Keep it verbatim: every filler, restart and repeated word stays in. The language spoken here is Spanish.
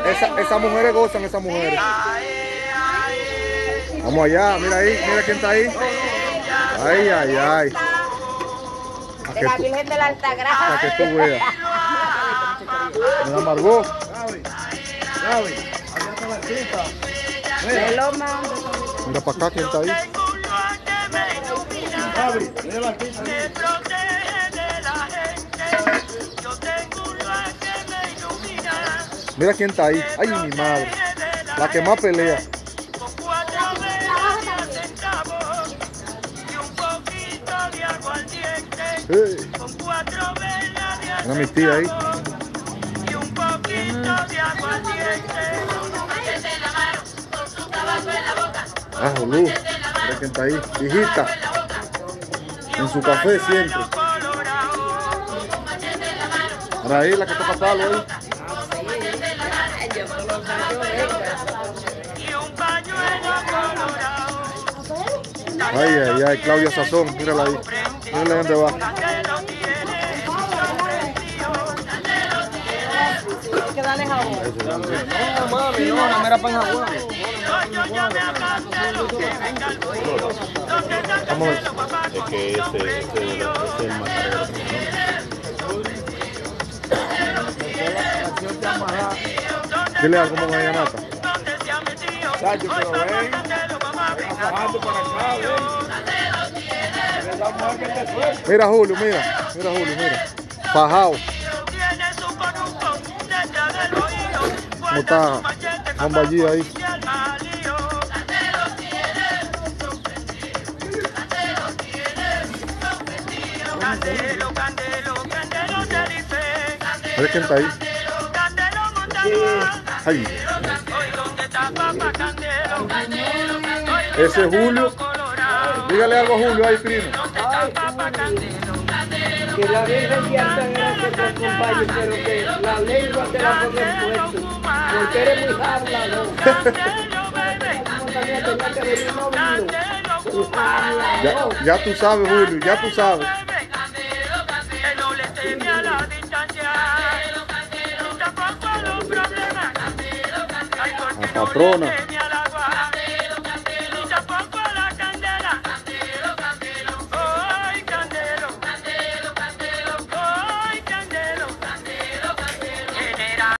esa, esas mujeres gozan, esas mujeres. Vamos allá, mira ahí, mira quién está ahí. Ay, ay, ay. De la Virgen de la Altagracia. Para que tú veas. Mira Margot. Gaby, allá está la cita. Mira para acá quién está ahí. Gaby, mira la cita. Mira quién está ahí. Ay, mi madre. La que más pelea. Hey. Mira mi tía ahí. Ah, Jolú. Mira quién está ahí. Hijita. En su café siempre. Mira ahí la que toca palo ahí. Ay, ay, ay, Claudia Sazón, mírala ahí. Mírala dónde va. Hay que darle jabón. No, mami, no, no me era para jabón. Vamos a ver. Es que ese, ese, ese es el más caro. Dile algo como una llamada. Chacho, pero ven. Bajando para acá, ven. Mira Julio, mira. Mira Julio, mira. Fajao. ¿Cómo está Juan Ballí ahí? A ver quién está ahí. Ay. Ese es Julio. Dígale algo a Julio ahí, primo. Que la Virgen de Altagracia te acompañe, pero que la lengua te la ponga en puesto, porque eres muy hablador. Ya, ya tú sabes, Julio, ya tú sabes. La patrona.